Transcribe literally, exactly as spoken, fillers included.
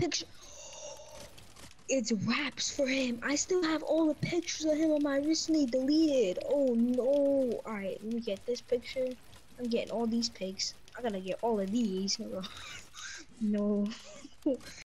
picture. It's wraps for him. I still have all the pictures of him on my recently deleted. Oh no. Alright, let me get this picture. I'm getting all these pics. I gotta get all of these. No.